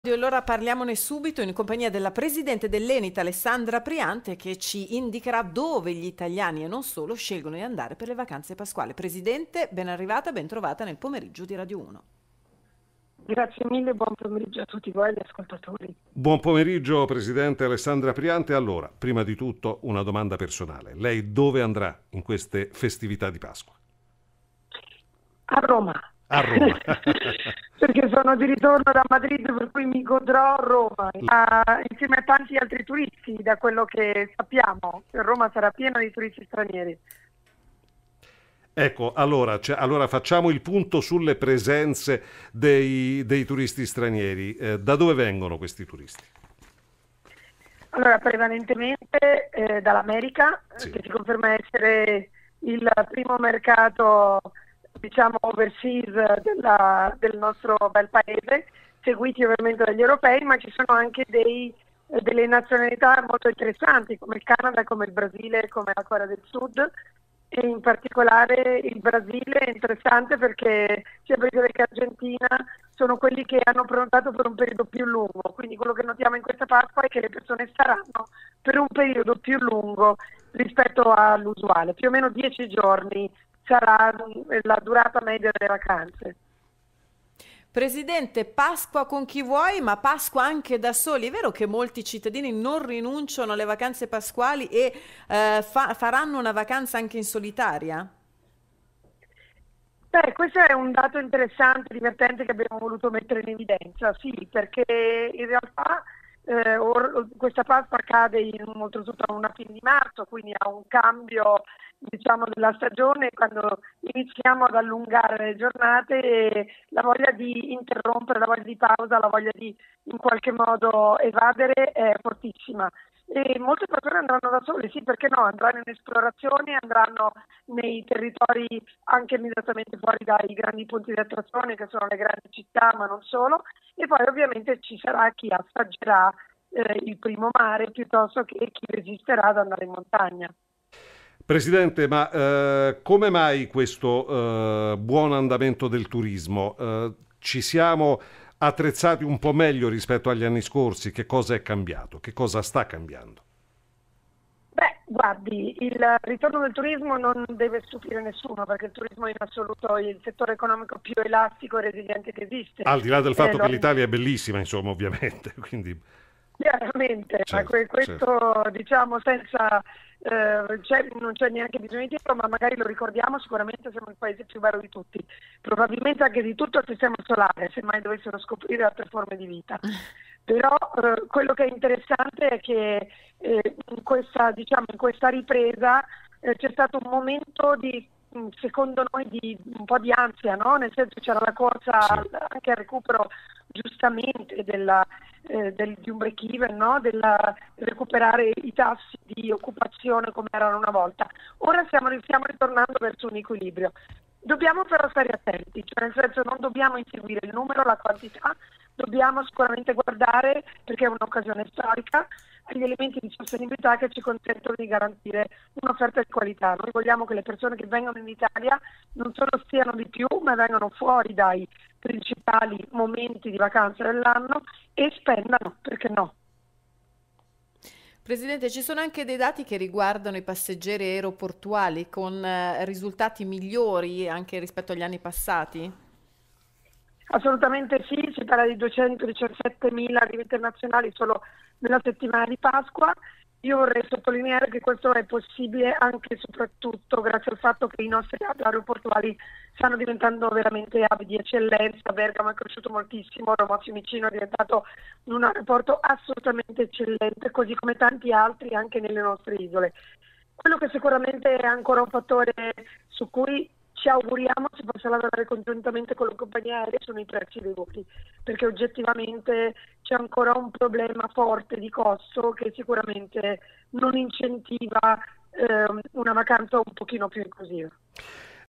E allora parliamone subito in compagnia della presidente dell'Enit Alessandra Priante, che ci indicherà dove gli italiani e non solo scelgono di andare per le vacanze pasquali. Presidente, ben arrivata, ben trovata nel pomeriggio di Radio 1. Grazie mille, buon pomeriggio a tutti voi gli ascoltatori. Buon pomeriggio Presidente Alessandra Priante. Allora, prima di tutto una domanda personale. Lei dove andrà in queste festività di Pasqua? A Roma. A Roma. Perché sono di ritorno da Madrid, per cui mi godrò Roma, insieme a tanti altri turisti, da quello che sappiamo. Roma sarà piena di turisti stranieri. Ecco, allora facciamo il punto sulle presenze dei turisti stranieri. Da dove vengono questi turisti? Allora, prevalentemente dall'America, Sì. che si conferma essere il primo mercato, diciamo, overseas del nostro bel paese, seguiti ovviamente dagli europei, ma ci sono anche delle nazionalità molto interessanti, come il Canada, come il Brasile, come la Corea del Sud, e in particolare il Brasile è interessante perché sia Brasile che Argentina sono quelli che hanno prenotato per un periodo più lungo, quindi quello che notiamo in questa Pasqua è che le persone staranno per un periodo più lungo rispetto all'usuale, più o meno 10 giorni sarà la durata media delle vacanze. Presidente, Pasqua con chi vuoi, ma Pasqua anche da soli. È vero che molti cittadini non rinunciano alle vacanze pasquali e faranno una vacanza anche in solitaria? Beh, questo è un dato interessante, divertente che abbiamo voluto mettere in evidenza, sì, perché in realtà questa Pasqua accade oltretutto una fine di marzo, quindi a un cambio, diciamo, della stagione, quando iniziamo ad allungare le giornate e la voglia di interrompere, la voglia di pausa, la voglia di in qualche modo evadere è fortissima. E molte persone andranno da sole, sì, perché no? Andranno in esplorazione, andranno nei territori anche immediatamente fuori dai grandi punti di attrazione che sono le grandi città, ma non solo, e poi ovviamente ci sarà chi assaggerà il primo mare piuttosto che chi resisterà ad andare in montagna. Presidente, ma come mai questo buon andamento del turismo? Ci siamo attrezzati un po' meglio rispetto agli anni scorsi? Che cosa è cambiato? Che cosa sta cambiando? Beh, guardi, il ritorno del turismo non deve stupire nessuno perché il turismo è in assoluto il settore economico più elastico e resiliente che esiste. Al di là del fatto Lo che l'Italia è bellissima, insomma, ovviamente, quindi chiaramente, ma certo, certo. questo diciamo senza, non c'è neanche bisogno di dirlo, ma magari lo ricordiamo, sicuramente siamo il paese più bello di tutti, probabilmente anche di tutto il sistema solare, se mai dovessero scoprire altre forme di vita. Però quello che è interessante è che in questa ripresa c'è stato un momento secondo noi di un po' di ansia, no? Nel senso che c'era la corsa Sì. anche al recupero giustamente di un break even, no? Recuperare i tassi di occupazione come erano una volta. Ora stiamo ritornando verso un equilibrio. Dobbiamo però stare attenti, cioè nel senso non dobbiamo inseguire il numero, la quantità, dobbiamo sicuramente guardare, perché è un'occasione storica, agli elementi di sostenibilità che ci consentono di garantire un'offerta di qualità. Noi vogliamo che le persone che vengono in Italia non solo stiano di più, ma vengano fuori dai principali momenti di vacanza dell'anno e spendano, perché no? Presidente, ci sono anche dei dati che riguardano i passeggeri aeroportuali con risultati migliori anche rispetto agli anni passati? Assolutamente sì, si parla di 217.000 arrivi internazionali solo nella settimana di Pasqua. Io vorrei sottolineare che questo è possibile anche e soprattutto grazie al fatto che i nostri hub aeroportuali stanno diventando veramente hub di eccellenza. Bergamo è cresciuto moltissimo, Roma Fiumicino è diventato un aeroporto assolutamente eccellente, così come tanti altri anche nelle nostre isole. Quello che sicuramente è ancora un fattore su cui ci auguriamo si possa lavorare congiuntamente con le compagnie aeree sono i prezzi dei voli, perché oggettivamente c'è ancora un problema forte di costo che sicuramente non incentiva una vacanza un pochino più inclusiva.